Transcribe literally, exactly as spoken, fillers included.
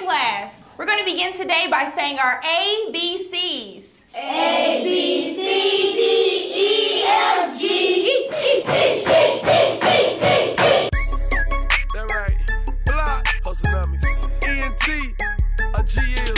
class. We're going to begin today by saying our A B Cs. A, B, C, D, E, F, G, H, I, J, K, L, M, N, O, P, Q, R, S, T, U, V, W, X, Y, Z. That right. Block, Hosonomics, E N T, a G N